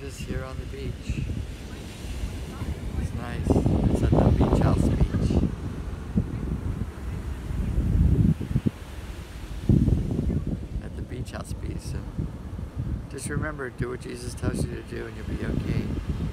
just here on the beach. It's nice. It's at the Beach House Beach. At the Beach House Beach. So just remember, do what Jesus tells you to do and you'll be okay.